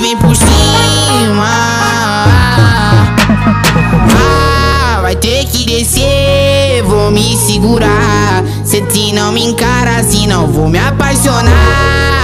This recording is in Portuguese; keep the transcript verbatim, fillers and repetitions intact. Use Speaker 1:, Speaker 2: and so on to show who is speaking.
Speaker 1: vem por cima. Ah, vai ter que descer, vou me segurar. Cê te não me encara, assim não vou me apaixonar.